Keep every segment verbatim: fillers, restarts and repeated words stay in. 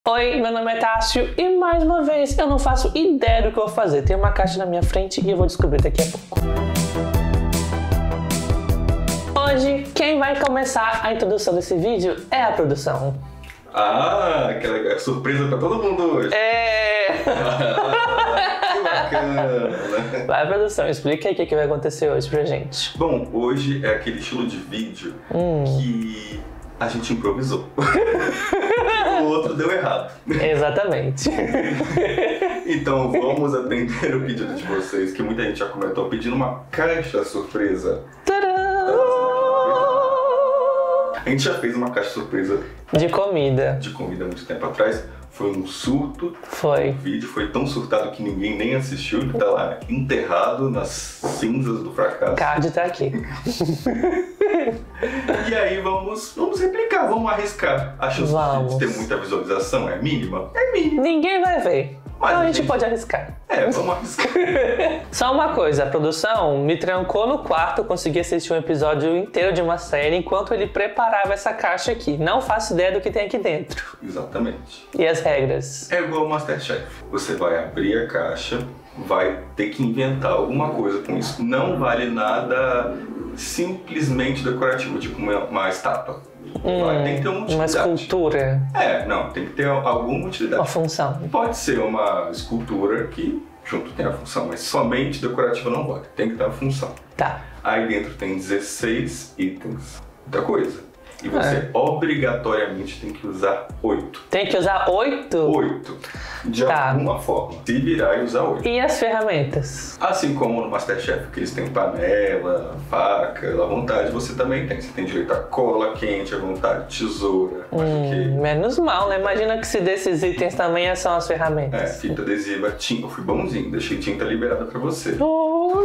Oi, meu nome é Tássio e mais uma vez eu não faço ideia do que eu vou fazer. Tem uma caixa na minha frente e eu vou descobrir daqui a pouco. Hoje, quem vai começar a introdução desse vídeo é a produção. Ah, aquela surpresa pra todo mundo hoje. É... Que bacana. Vai, produção, explica aí o que, que vai acontecer hoje pra gente. Bom, hoje é aquele estilo de vídeo hum. que a gente improvisou. O outro deu errado. Exatamente. Então vamos atender o pedido de vocês, que muita gente já comentou, pedindo uma caixa surpresa. Tadã! A gente já fez uma caixa surpresa de comida. De comida há muito tempo atrás. Foi um surto. Foi. O vídeo foi tão surtado que ninguém nem assistiu. Ele tá lá enterrado nas cinzas do fracasso. O card tá aqui. E aí vamos, vamos replicar, vamos arriscar. A chance vamos. de ter muita visualização é mínima? É mínima. Ninguém vai ver. Mas então a a gente gente pode arriscar. É, vamos arriscar. Só uma coisa, a produção me trancou no quarto, eu consegui assistir um episódio inteiro de uma série enquanto ele preparava essa caixa aqui. Não faço ideia do que tem aqui dentro. Exatamente. E as regras? É igual ao Masterchef. Você vai abrir a caixa, vai ter que inventar alguma coisa com isso. Não vale nada simplesmente decorativo, tipo uma, uma estátua. Hum, tem que ter uma utilidade. Uma escultura. É, não, tem que ter alguma utilidade. Uma função. Pode ser uma escultura que junto tem a função, mas somente decorativa não vale. Tem que ter uma função. Tá. Aí dentro tem dezesseis itens. Muita coisa. E você é. obrigatoriamente tem que usar oito. Tem que usar oito? Oito. De tá. alguma forma. Se virar e usar oito. E as ferramentas? Assim como no Masterchef, que eles têm panela, faca, à vontade, você também tem. Você tem direito a cola quente, à vontade, tesoura, hum, que... Menos mal, né? Imagina que se desses itens também são as ferramentas. É, fita adesiva, tinta. Eu fui bonzinho, deixei tinta liberada pra você. Oh,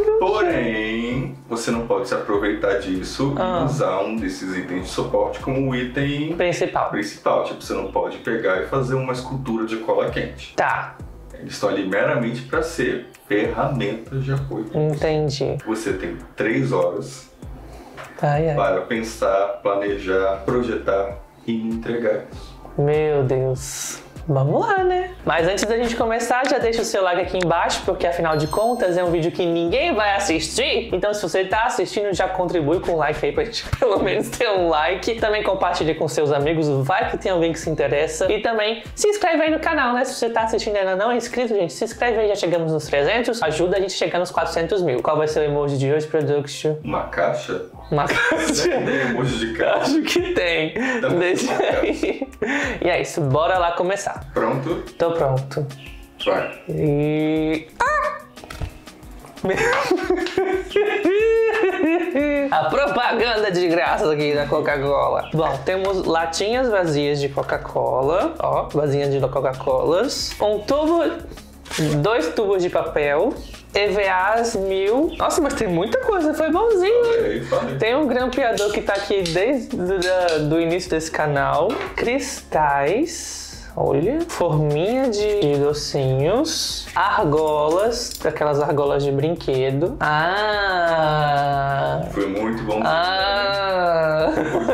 Porém, você não pode se aproveitar disso ah. e usar um desses itens de suporte como o item principal. principal. Tipo, você não pode pegar e fazer uma escultura de cola quente. Tá. Eles estão ali meramente para ser ferramentas de apoio. Entendi. Você tem três horas ai, ai. para pensar, planejar, projetar e entregar isso. Meu Deus. Vamos lá, né? Mas antes da gente começar, já deixa o seu like aqui embaixo, porque afinal de contas é um vídeo que ninguém vai assistir. Então se você tá assistindo, já contribui com o like aí pra gente pelo menos ter um like. Também compartilhe com seus amigos, vai que tem alguém que se interessa. E também se inscreve aí no canal, né? Se você tá assistindo e ainda não é inscrito, gente, se inscreve aí, já chegamos nos trezentos. Ajuda a gente a chegar nos quatrocentos mil. Qual vai ser o emoji de hoje, Production? Uma caixa? Uma caixa? Tem emoji de caixa? Acho que tem. Deixa aí. E é isso, bora lá começar. Pronto? Tô pronto. Vai. E... Ah! A propaganda de graça aqui da Coca-Cola. Bom, temos latinhas vazias de Coca-Cola. Ó, vasinhas de Coca-Colas. Um tubo... Dois tubos de papel. E V As mil. Nossa, mas tem muita coisa, foi bonzinho. Falei, falei. Tem um grampeador que tá aqui desde o do início desse canal. Cristais. Olha, forminha de docinhos, argolas, aquelas argolas de brinquedo. Ah! Foi muito bom. Ah!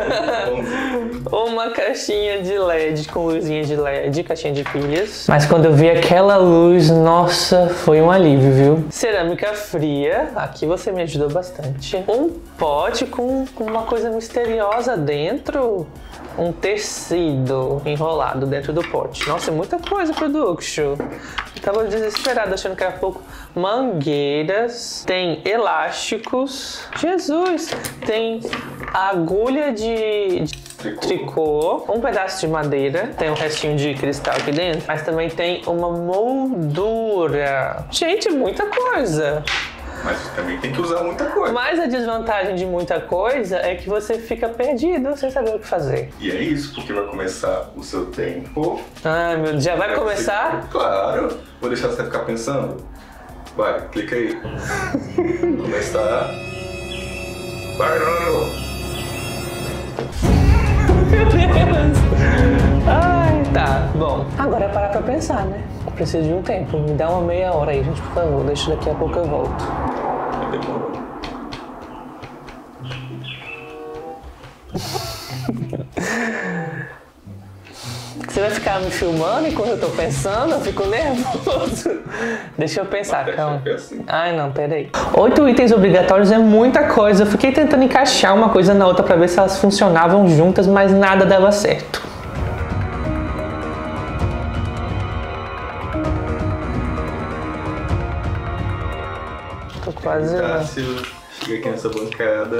Uma caixinha de L E D com luzinha de L E D, caixinha de pilhas. Mas quando eu vi aquela luz, nossa, foi um alívio, viu? Cerâmica fria, aqui você me ajudou bastante. Um pote com uma coisa misteriosa dentro. Um tecido enrolado dentro do pote. Nossa, é muita coisa, Production. Eu tava desesperado achando que era pouco. Mangueiras. Tem elásticos. Jesus! Tem agulha de, de tricô. tricô. Um pedaço de madeira. Tem um restinho de cristal aqui dentro. Mas também tem uma moldura. Gente, muita coisa. Mas também tem que usar muita coisa. Mas a desvantagem de muita coisa é que você fica perdido sem saber o que fazer. E é isso, porque vai começar o seu tempo. Ai, meu Deus, já vai começar? Você... Claro. Vou deixar você ficar pensando. Vai, clica aí. Começar. Vai, não. Meu Deus. Ai, tá. Bom, agora é parar pra pensar, né? Preciso de um tempo. Me dá uma meia hora aí, gente, por favor. Deixa daqui a pouco eu volto. Demorou. Você vai ficar me filmando enquanto eu tô pensando? Eu fico nervoso. Deixa eu pensar, calma. Ai, não, peraí. Oito itens obrigatórios é muita coisa. Eu fiquei tentando encaixar uma coisa na outra pra ver se elas funcionavam juntas, mas nada dava certo. Tô quase... Tássio, chega aqui nessa bancada.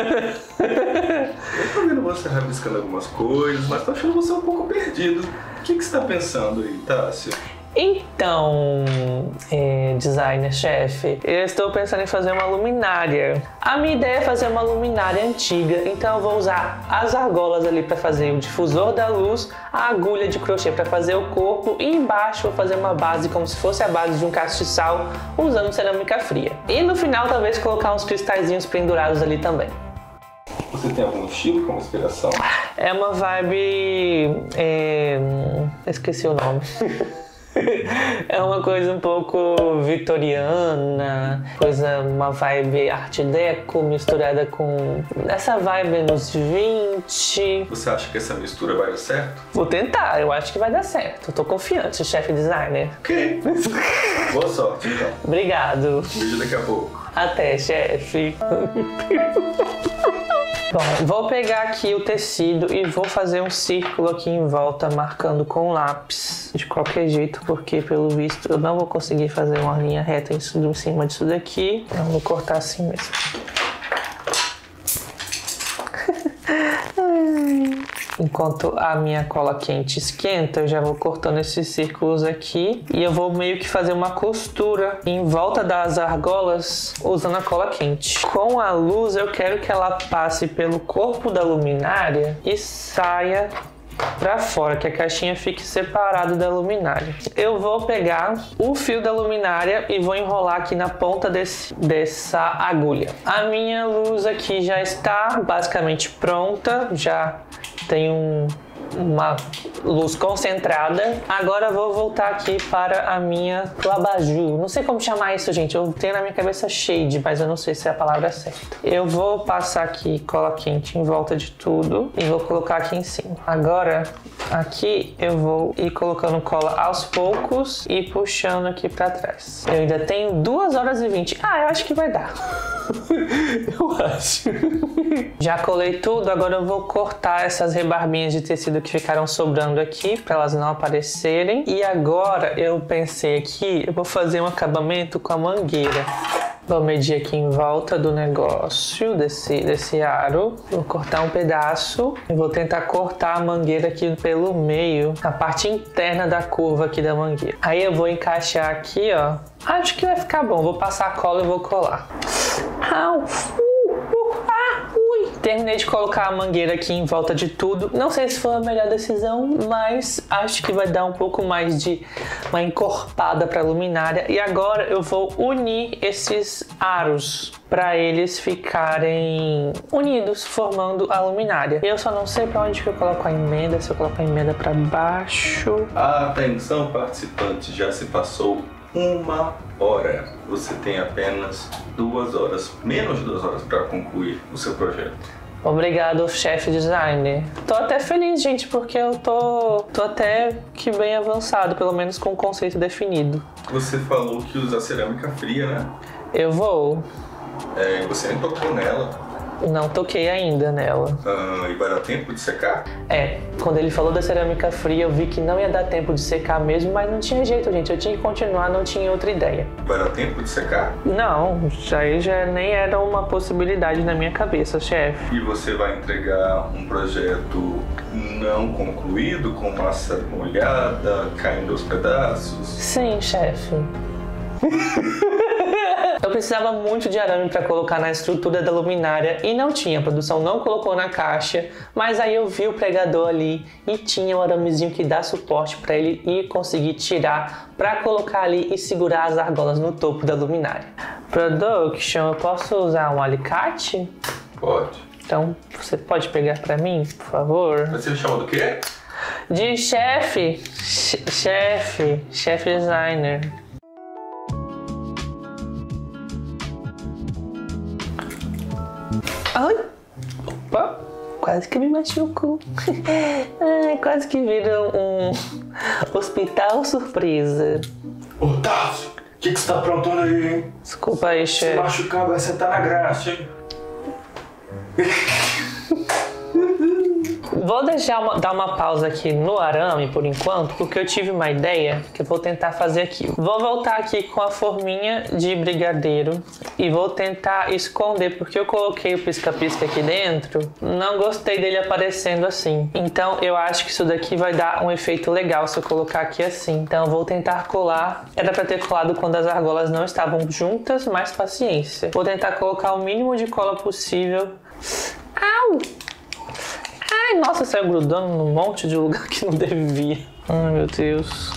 Eu tô vendo você rabiscando algumas coisas, mas tô achando você um pouco perdido. O que, que você tá pensando aí, Tássio? Então, é, designer-chefe, eu estou pensando em fazer uma luminária. A minha ideia é fazer uma luminária antiga, então eu vou usar as argolas ali para fazer o difusor da luz, a agulha de crochê para fazer o corpo e embaixo vou fazer uma base como se fosse a base de um castiçal usando cerâmica fria. E no final talvez colocar uns cristalzinhos pendurados ali também. Você tem algum estilo como inspiração? É uma vibe... É... esqueci o nome. É uma coisa um pouco vitoriana, coisa, uma vibe art deco misturada com essa vibe anos vinte. Você acha que essa mistura vai dar certo? Vou tentar, eu acho que vai dar certo. Eu tô confiante, chefe designer. Ok. Boa sorte, então. Obrigado. Beijo daqui a pouco. Até, chefe. Bom, vou pegar aqui o tecido e vou fazer um círculo aqui em volta, marcando com lápis. De qualquer jeito, porque pelo visto eu não vou conseguir fazer uma linha reta em cima disso daqui. Então vou cortar assim mesmo. Enquanto a minha cola quente esquenta, eu já vou cortando esses círculos aqui e eu vou meio que fazer uma costura em volta das argolas usando a cola quente. Com a luz eu quero que ela passe pelo corpo da luminária e saia pra fora, que a caixinha fique separada da luminária. Eu vou pegar o fio da luminária e vou enrolar aqui na ponta desse, dessa agulha. A minha luz aqui já está basicamente pronta, já tem um, uma luz concentrada. Agora eu vou voltar aqui para a minha abajur. Não sei como chamar isso, gente. Eu tenho na minha cabeça shade, mas eu não sei se é a palavra certa. Eu vou passar aqui cola quente em volta de tudo e vou colocar aqui em cima. Agora, aqui eu vou ir colocando cola aos poucos e puxando aqui para trás. Eu ainda tenho duas horas e vinte. Ah, eu acho que vai dar. Eu acho. Já colei tudo, agora eu vou cortar essas rebarbinhas de tecido que ficaram sobrando aqui para elas não aparecerem. E agora eu pensei aqui, eu vou fazer um acabamento com a mangueira. Vou medir aqui em volta do negócio, desse, desse aro. Vou cortar um pedaço e vou tentar cortar a mangueira aqui pelo meio, a parte interna da curva aqui da mangueira. Aí eu vou encaixar aqui, ó. Acho que vai ficar bom. Vou passar a cola e vou colar. Au! Terminei de colocar a mangueira aqui em volta de tudo. Não sei se foi a melhor decisão, mas acho que vai dar um pouco mais de uma encorpada para a luminária. E agora eu vou unir esses aros para eles ficarem unidos, formando a luminária. Eu só não sei para onde que eu coloco a emenda, se eu coloco a emenda para baixo. Atenção, participantes, já se passou uma hora. Você tem apenas duas horas, menos de duas horas para concluir o seu projeto. Obrigado, chefe designer. Tô até feliz, gente, porque eu tô, tô até que bem avançado, pelo menos com o conceito definido. Você falou que usa cerâmica fria, né? Eu vou. É, você nem tocou nela. Não toquei ainda nela. Ah, e vai dar tempo de secar? É, quando ele falou da cerâmica fria, eu vi que não ia dar tempo de secar mesmo, mas não tinha jeito, gente. Eu tinha que continuar, não tinha outra ideia. Vai dar tempo de secar? Não, isso aí já nem era uma possibilidade na minha cabeça, chefe. E você vai entregar um projeto não concluído, com massa molhada, caindo aos pedaços? Sim, chefe. Eu precisava muito de arame para colocar na estrutura da luminária e não tinha, a produção não colocou na caixa, mas aí eu vi o pregador ali e tinha um aramezinho que dá suporte para ele ir conseguir tirar para colocar ali e segurar as argolas no topo da luminária. Production, eu posso usar um alicate? Pode. Então, você pode pegar para mim, por favor? Você chama do quê? De chefe, chefe, chefe designer. Ai! Opa! quase que me machuco. Ai, quase que vira um hospital surpresa. Ô, Tassi, o que, que você tá aprontando aí, hein? Desculpa aí, chefe. Se machucar, vai sentar na graxa, hein? Vou deixar uma, dar uma pausa aqui no arame por enquanto, porque eu tive uma ideia que eu vou tentar fazer aqui. Vou voltar aqui com a forminha de brigadeiro e vou tentar esconder, porque eu coloquei o pisca-pisca aqui dentro, não gostei dele aparecendo assim. Então eu acho que isso daqui vai dar um efeito legal se eu colocar aqui assim. Então eu vou tentar colar. Era pra ter colado quando as argolas não estavam juntas, mas paciência. Vou tentar colocar o mínimo de cola possível. Au! Ai, nossa, saiu grudando num monte de lugar que não devia. Ai, meu Deus.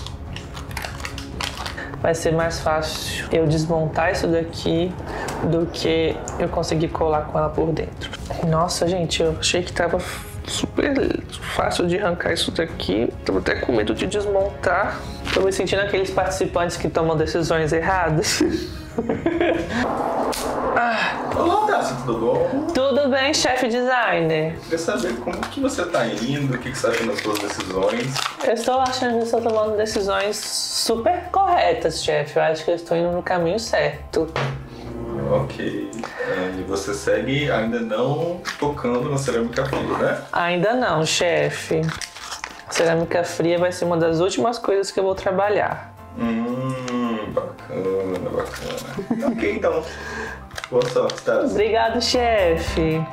Vai ser mais fácil eu desmontar isso daqui do que eu conseguir colar com ela por dentro. Nossa, gente, eu achei que tava super fácil de arrancar isso daqui. Tô até com medo de desmontar. Tô me sentindo aqueles participantes que tomam decisões erradas. Ah. Olá, Tassi, tudo bom? Tudo bem, chefe designer? Queria saber como que você tá indo, o que, que você acha das suas decisões. Eu estou achando que estou tomando decisões super corretas, chefe. Eu acho que eu estou indo no caminho certo. Ok. É, e você segue ainda não tocando na cerâmica fria, né? Ainda não, chefe. Cerâmica fria vai ser uma das últimas coisas que eu vou trabalhar. Hum, bacana, bacana. Ok, então. Boa sorte, tá? Obrigado, chefe.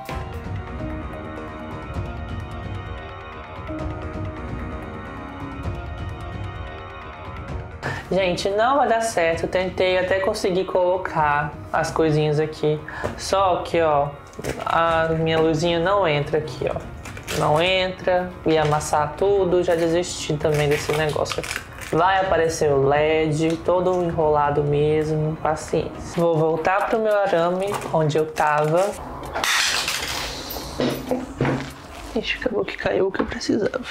Gente, não vai dar certo. Eu tentei até conseguir colocar as coisinhas aqui. Só que, ó, a minha luzinha não entra aqui, ó. Não entra. Ia amassar tudo. Já desisti também desse negócio aqui. Vai aparecer o L E D, todo enrolado mesmo, paciência. Vou voltar pro meu arame, onde eu tava. Ixi, acabou que caiu o que eu precisava.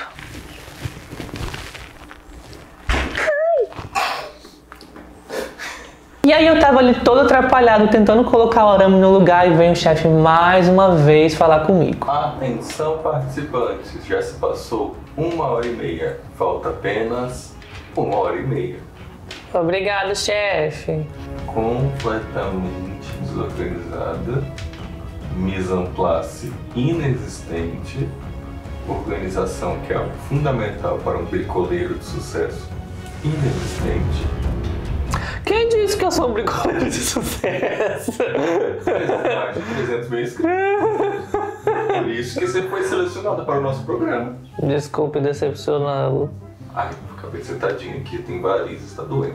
E aí eu tava ali todo atrapalhado, tentando colocar o arame no lugar e vem o chefe mais uma vez falar comigo. Atenção, participantes, já se passou uma hora e meia, falta apenas uma hora e meia. Obrigado, chefe. Completamente desorganizada, mise en place inexistente, organização que é algo fundamental para um bricoleiro de sucesso inexistente. Quem disse que eu sou um bricoleiro de sucesso? Mais de trezentos mil inscritos. Por isso que você foi selecionado para o nosso programa. Desculpe decepcioná-lo. Ai, acabei sentadinho aqui, tem varizes, tá doendo.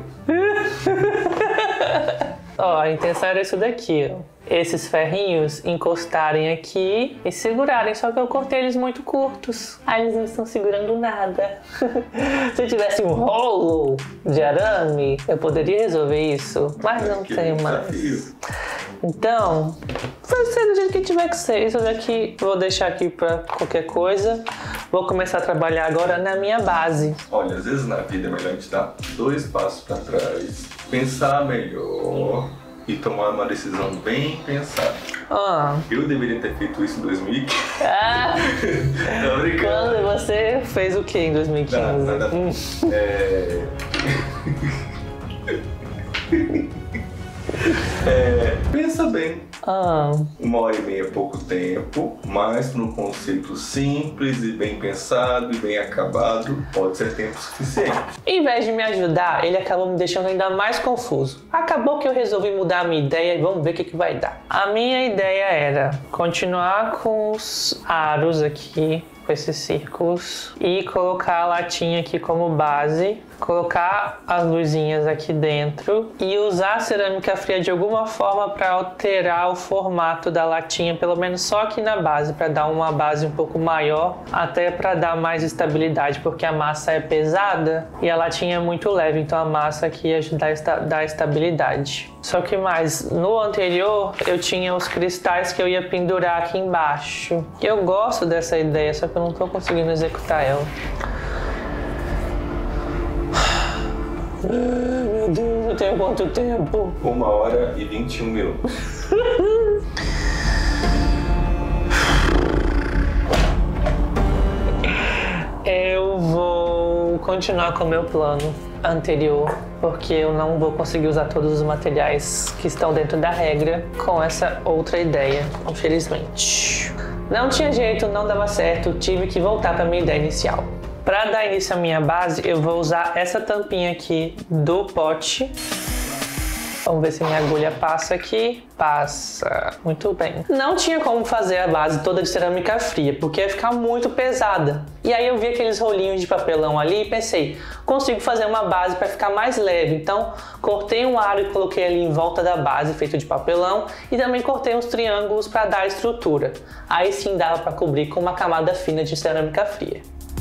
Ó, a intenção era isso daqui, ó. Esses ferrinhos encostarem aqui e segurarem, só que eu cortei eles muito curtos. Aí eles não estão segurando nada. Se eu tivesse um rolo de arame, eu poderia resolver isso, mas não tenho mais. Então, vai ser do jeito que tiver que ser. Isso daqui vou deixar aqui pra qualquer coisa. Vou começar a trabalhar agora na minha base. Olha, às vezes na vida é melhor a gente dar dois passos pra trás, pensar melhor e tomar uma decisão bem pensada. Ah. Eu deveria ter feito isso em dois mil e quinze. Ah. Não, brincando. Quando você fez o que em dois mil e quinze? Nada, nada. Hum. É... É, pensa bem. Ah. Uma hora e meia é pouco tempo, mas num conceito simples e bem pensado e bem acabado, pode ser tempo suficiente. Em vez de me ajudar, ele acabou me deixando ainda mais confuso. Acabou que eu resolvi mudar a minha ideia e vamos ver o que, que vai dar. A minha ideia era continuar com os aros aqui, com esses círculos, e colocar a latinha aqui como base, colocar as luzinhas aqui dentro e usar a cerâmica fria de alguma forma para alterar o formato da latinha, pelo menos só aqui na base, para dar uma base um pouco maior, até para dar mais estabilidade, porque a massa é pesada e a latinha é muito leve, então a massa aqui ia ajudar a dar estabilidade. Só que mais, no anterior eu tinha os cristais que eu ia pendurar aqui embaixo. Eu gosto dessa ideia, só que eu não tô conseguindo executar ela. Ai, meu Deus, eu tenho quanto tempo? Uma hora e vinte e um minutos. continuar com o meu plano anterior, porque eu não vou conseguir usar todos os materiais que estão dentro da regra com essa outra ideia, infelizmente. Não tinha jeito, não dava certo, tive que voltar para minha ideia inicial. Para dar início à minha base, eu vou usar essa tampinha aqui do pote. Vamos ver se minha agulha passa aqui. Passa. Muito bem. Não tinha como fazer a base toda de cerâmica fria, porque ia ficar muito pesada. E aí eu vi aqueles rolinhos de papelão ali e pensei, consigo fazer uma base para ficar mais leve. Então, cortei um aro e coloquei ali em volta da base, feito de papelão. E também cortei uns triângulos para dar estrutura. Aí sim dava para cobrir com uma camada fina de cerâmica fria.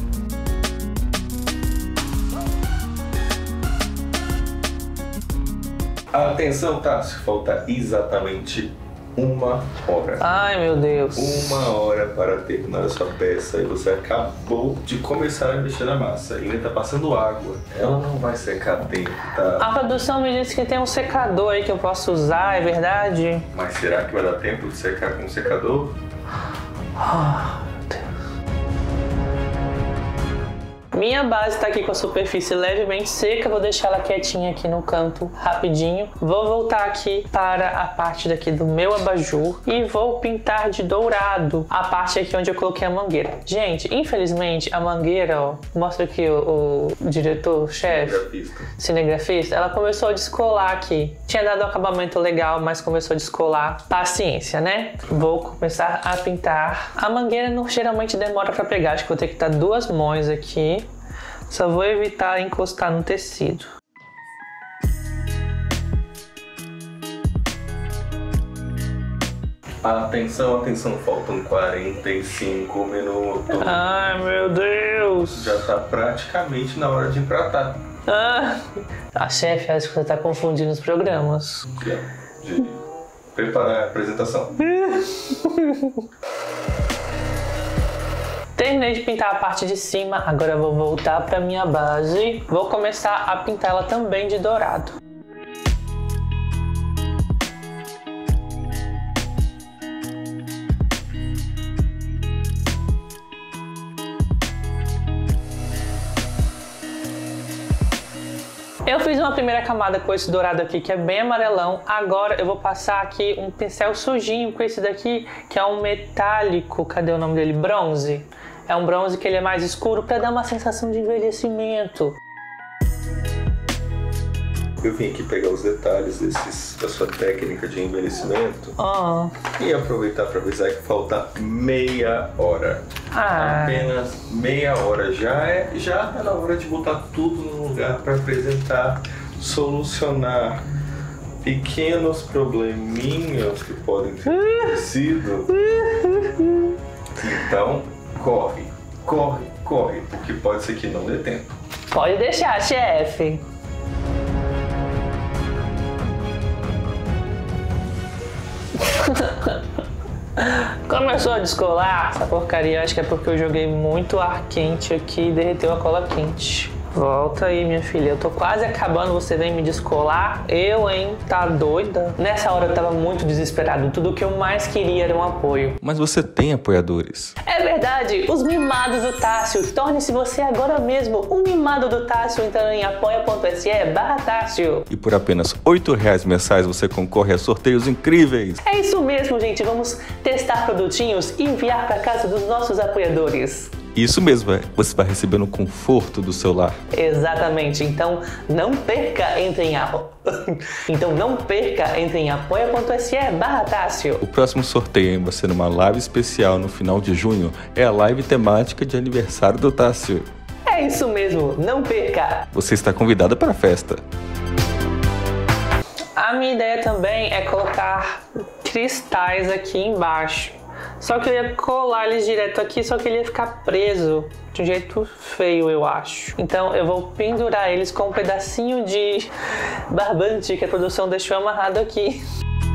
Atenção, Tássio, falta exatamente uma hora. Ai, meu Deus. Uma hora para terminar a sua peça e você acabou de começar a mexer na massa. E ainda tá passando água. Ela não vai secar a tempo, tá? A produção me disse que tem um secador aí que eu posso usar, é verdade? Mas será que vai dar tempo de secar com o secador? Ah, meu Deus. Minha base está aqui com a superfície levemente seca, vou deixar ela quietinha aqui no canto rapidinho. Vou voltar aqui para a parte daqui do meu abajur e vou pintar de dourado a parte aqui onde eu coloquei a mangueira. Gente, infelizmente a mangueira, ó, mostra aqui o, o diretor-chefe, Cinegrafista. cinegrafista, ela começou a descolar aqui. Tinha dado um acabamento legal, mas começou a descolar. Paciência, né? Vou começar a pintar. A mangueira não, geralmente demora para pegar, acho que vou ter que dar duas mãos aqui. Só vou evitar encostar no tecido. Atenção, atenção, faltam quarenta e cinco minutos. Ai, meu Deus! Já tá praticamente na hora de empratar. Ah, a chefe, acho que você tá confundindo os programas. De preparar a apresentação. Terminei de pintar a parte de cima, agora eu vou voltar para minha base. Vou começar a pintar ela também de dourado. Eu fiz uma primeira camada com esse dourado aqui, que é bem amarelão. Agora eu vou passar aqui um pincel sujinho com esse daqui, que é um metálico. Cadê o nome dele? Bronze. É um bronze que ele é mais escuro para dar uma sensação de envelhecimento. Eu vim aqui pegar os detalhes desses, da sua técnica de envelhecimento Oh. e aproveitar para avisar que falta meia hora. Ah. Apenas meia hora. Já é, já é na hora de botar tudo no lugar para apresentar, solucionar pequenos probleminhas que podem ter acontecido. Então, corre, corre, corre, porque pode ser que não dê tempo. Pode deixar, chefe. Começou a descolar essa porcaria, acho que é porque eu joguei muito ar quente aqui e derreteu a cola quente. Volta aí, minha filha, eu tô quase acabando, você vem me descolar? Eu, hein? Tá doida? Nessa hora eu tava muito desesperado, tudo que eu mais queria era um apoio. Mas você tem apoiadores. É verdade, os mimados do Tássio. Torne-se você agora mesmo um mimado do Tássio entrando em apoia.se barra Tássio. E por apenas oito reais mensais você concorre a sorteios incríveis. É isso mesmo, gente, vamos testar produtinhos e enviar para casa dos nossos apoiadores. Isso mesmo, você vai receber no conforto do seu lar. Exatamente, então não perca, entre em apo... então não perca, entre em apoia.se barra Tássio. O próximo sorteio vai ser numa live especial no final de junho, é a live temática de aniversário do Tássio. É isso mesmo, não perca! Você está convidada para a festa. A minha ideia também é colocar cristais aqui embaixo. Só que eu ia colar eles direto aqui, só que ele ia ficar preso de um jeito feio, eu acho. Então eu vou pendurar eles com um pedacinho de barbante que a produção deixou amarrado aqui.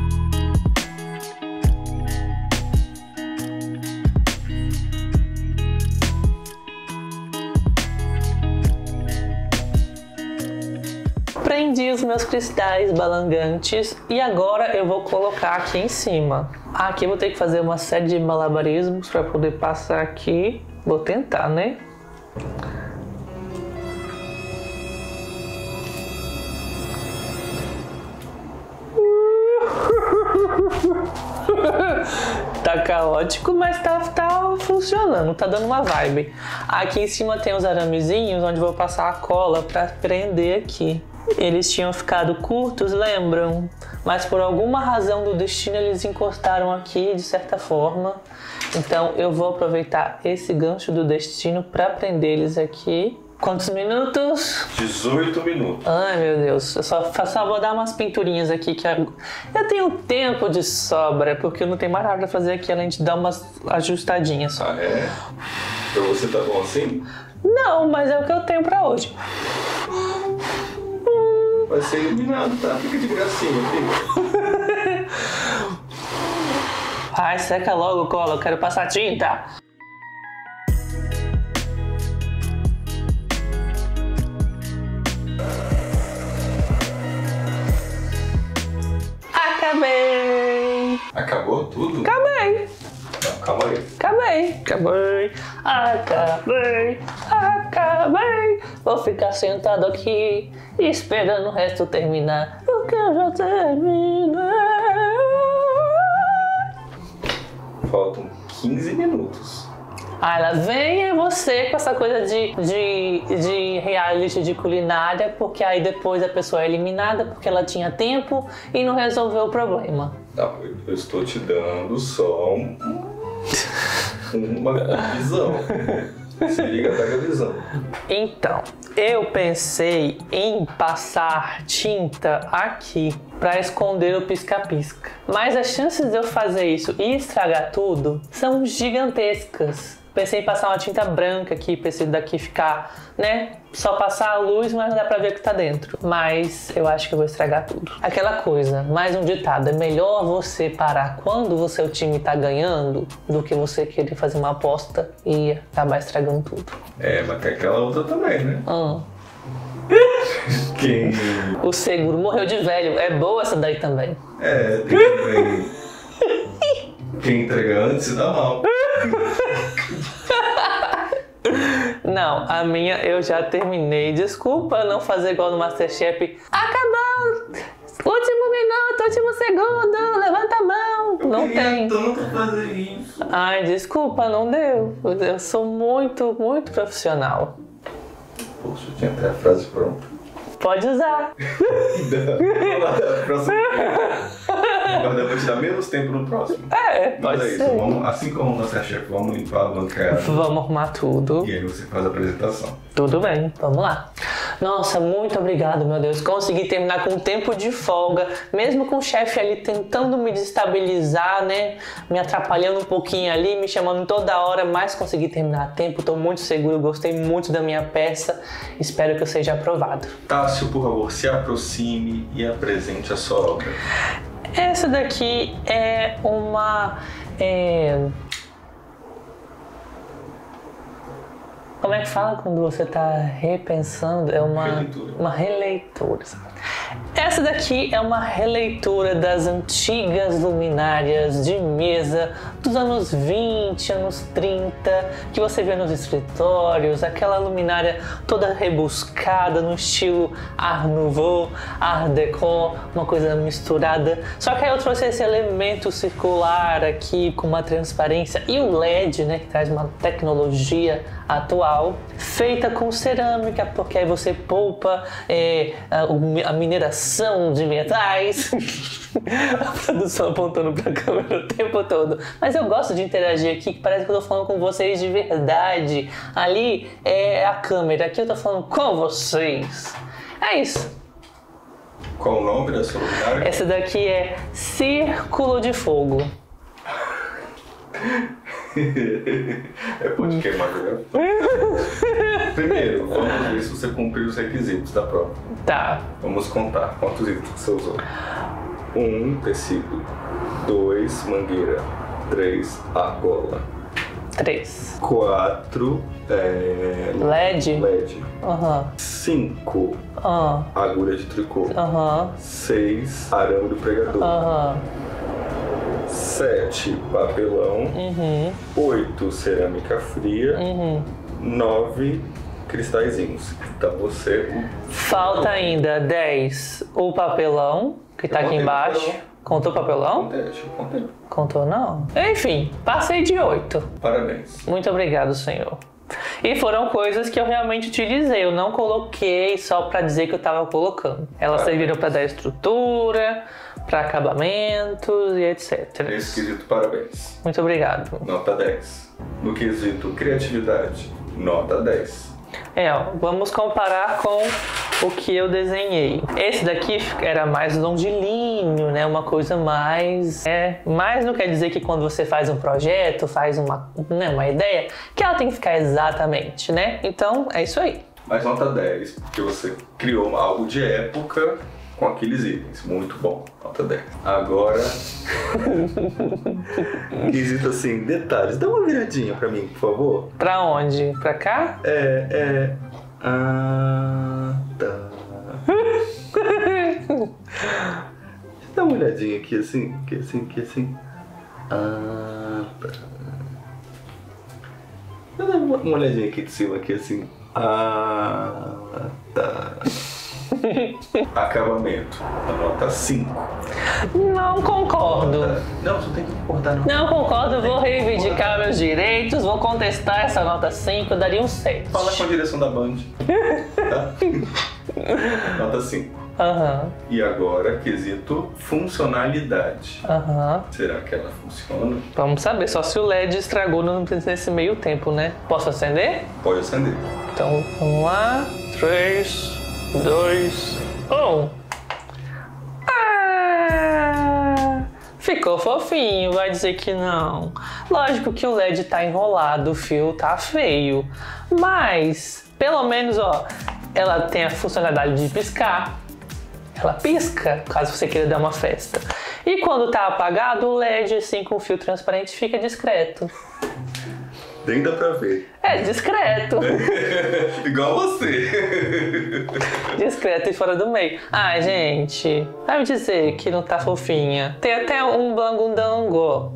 Prendi os meus cristais balangantes e agora eu vou colocar aqui em cima. Aqui eu vou ter que fazer uma série de malabarismos para poder passar aqui. Vou tentar, né? tá caótico, mas tá, tá funcionando, tá dando uma vibe. Aqui em cima tem os aramezinhos onde vou passar a cola pra prender aqui. Eles tinham ficado curtos, lembram? Mas por alguma razão do destino eles encostaram aqui de certa forma. Então eu vou aproveitar esse gancho do destino pra prender eles aqui. Quantos minutos? dezoito minutos. Ai, meu Deus. Eu só, só vou dar umas pinturinhas aqui que eu tenho tempo de sobra, porque eu não tenho mais nada pra fazer aqui além de dar umas ajustadinhas só. Ah, é? Pra você tá bom assim? Não, mas é o que eu tenho pra hoje. Vai ser iluminado, tá? Fica de gracinha, fica. Ai, seca logo, cola. Eu quero passar tinta. Acabei! Acabou tudo? Acabei! Não, calma aí. Acabei! Acabei! Acabei! Acabei! Vou ficar sentado aqui esperando o resto terminar, porque eu já terminei. Faltam quinze minutos. Ah, lá vem você com essa coisa de, de, de reality de culinária, porque aí depois a pessoa é eliminada porque ela tinha tempo e não resolveu o problema. Não, eu estou te dando só um, uma visão. Se liga, pega a visão. Então, eu pensei em passar tinta aqui para esconder o pisca-pisca. Mas as chances de eu fazer isso e estragar tudo são gigantescas. Pensei em passar uma tinta branca aqui, pra esse daqui ficar, né? Só passar a luz, mas não dá pra ver o que tá dentro. Mas eu acho que eu vou estragar tudo. Aquela coisa, mais um ditado, é melhor você parar quando o seu time tá ganhando do que você querer fazer uma aposta e acabar estragando tudo. É, mas tem aquela outra também, né? Hum. Quem... O seguro morreu de velho. É boa essa daí também. É, tem também... Quem entrega antes se dá mal. Não, a minha eu já terminei. Desculpa não fazer igual no Masterchef. Acabou! Último minuto, último segundo, levanta a mão. Eu não queria tem. tanto fazer isso. Ai, desculpa, não deu. Eu sou muito, muito profissional. Poxa, eu tinha até a frase pronta. Pode usar. Não, próximo. Mas eu vou te dar menos tempo no próximo. É, Mas pode é isso, ser. vamos, assim como o Masterchef, vamos limpar a bancada. Vamos arrumar tudo. E aí você faz a apresentação. Tudo bem, vamos lá. Nossa, muito obrigado, meu Deus. Consegui terminar com tempo de folga, mesmo com o chefe ali tentando me desestabilizar, né? Me atrapalhando um pouquinho ali, me chamando toda hora, mas consegui terminar a tempo. Tô muito seguro, gostei muito da minha peça. Espero que eu seja aprovado. Tássio, por favor, se aproxime e apresente a sua obra. Essa daqui é uma... É... Como é que fala quando você está repensando? É uma releitura. Uma releitura. Essa daqui é uma releitura das antigas luminárias de mesa dos anos vinte, anos trinta, que você vê nos escritórios, aquela luminária toda rebuscada no estilo Art Nouveau, Art Deco, uma coisa misturada. Só que aí eu trouxe esse elemento circular aqui com uma transparência e o L E D, né, que traz uma tecnologia atual, feita com cerâmica, porque aí você poupa é, a, a mineração de metais. A produção apontando pra câmera o tempo todo. Mas eu gosto de interagir aqui, que parece que eu tô falando com vocês de verdade. Ali é a câmera, aqui eu tô falando com vocês. É isso. Qual o nome da sua luminária? Essa daqui é Círculo de Fogo. É pode queimar, né? Primeiro, vamos ver se você cumpriu os requisitos da prova. Tá. Vamos contar quantos itens você usou. Um, tecido. Dois, mangueira. Três, argola. Três. Quatro, é... L E D? L E D. Aham. Cinco, Aham. agulha de tricô. Aham. Seis, arame do pregador. Aham. Sete, papelão. Uhum. Oito, cerâmica fria. Uhum. Nove, cristalzinhos. Então você... Falta ainda dez. O papelão, que tá Eu aqui botei embaixo. papelão. Contou papelão? Contei, acho que contei. Contou não? Enfim, passei de oito. Parabéns. Muito obrigado, senhor. E foram coisas que eu realmente utilizei. Eu não coloquei só pra dizer que eu tava colocando. Elas serviram pra dar estrutura, pra acabamentos e etcétera. Nesse quesito, parabéns. Muito obrigado. Nota dez. No quesito criatividade, nota dez. É, ó, vamos comparar com o que eu desenhei. Esse daqui era mais longilíneo, né? Uma coisa mais... É, mas não quer dizer que quando você faz um projeto, faz uma, né, uma ideia, que ela tem que ficar exatamente, né? Então, é isso aí. Mas nota dez, porque você criou algo de época com aqueles itens. Muito bom. Nota dez. Agora... quesito assim, detalhes. Dá uma viradinha pra mim, por favor. Pra onde? Pra cá? É, é... Ah, tá. Dá uma olhadinha aqui assim, aqui assim, aqui assim. Ah, tá. Dá uma, uma olhadinha aqui de cima, aqui assim. Ah, tá. Acabamento. Nota cinco. Não concordo. Não, você tem que concordar. Não, Não concordo, vou reivindicar meus direitos, vou contestar essa nota cinco, eu daria um sete. Fala com a direção da Band. Tá? Nota cinco. Aham, E agora, quesito funcionalidade. aham. Será que ela funciona? Vamos saber, só se o L E D estragou no- nesse meio tempo, né? Posso acender? Pode acender. Então, vamos lá. três, dois, um. Ah! Ficou fofinho, vai dizer que não. Lógico que o L E D tá enrolado, o fio tá feio. Mas, pelo menos, ó, ela tem a funcionalidade de piscar. Ela pisca, caso você queira dar uma festa. E quando tá apagado, o L E D assim com fio transparente fica discreto. Nem dá pra ver. É discreto. Igual você. Discreto e fora do meio. Ah, gente, vai me dizer que não tá fofinha. Tem até um blangundango.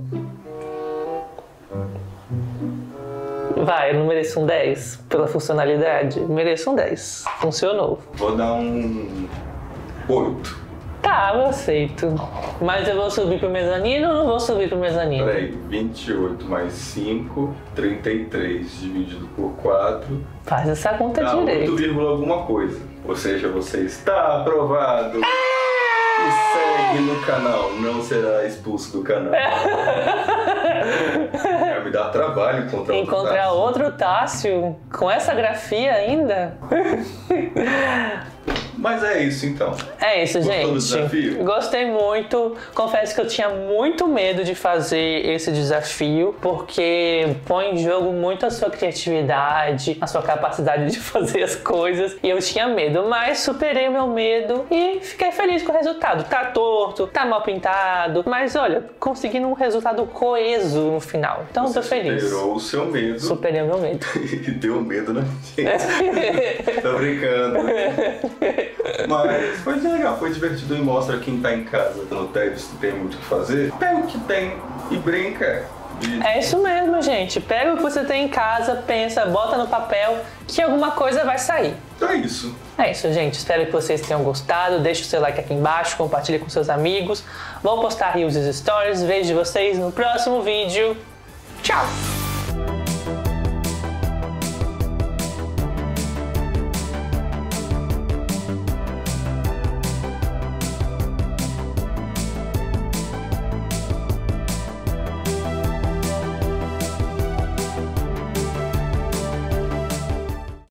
Vai, eu não mereço um dez pela funcionalidade? Mereço um dez. Funcionou. Vou dar um oito. Tá, eu aceito. Mas eu vou subir pro mezanino ou não vou subir pro mezanino? Peraí, vinte e oito mais cinco, trinta e três dividido por quatro. Faz essa conta Dá oito direito. vírgula alguma coisa. Ou seja, você está aprovado. E segue no canal, não será expulso do canal. É, me dá trabalho encontrar outro Encontrar Tássio. outro Tássio com essa grafia ainda? Mas é isso então. É isso, Gostou gente. do desafio? Gostei muito. Confesso que eu tinha muito medo de fazer esse desafio, porque põe em jogo muito a sua criatividade, a sua capacidade de fazer as coisas. E eu tinha medo, mas superei o meu medo e fiquei feliz com o resultado. Tá torto, tá mal pintado, mas olha, conseguindo um resultado coeso no final. Então Você tô feliz. superou o seu medo Superei o meu medo. e deu medo na gente. Tô brincando. Mas foi legal, foi divertido e mostra quem tá em casa no tédio, se tem muito o que fazer. Pega o que tem e brinca. E É isso mesmo, gente. Pega o que você tem em casa, pensa, bota no papel, que alguma coisa vai sair. é isso. É isso, gente. Espero que vocês tenham gostado. Deixe o seu like aqui embaixo, compartilhe com seus amigos. Vou postar rios e stories. Vejo vocês no próximo vídeo. Tchau!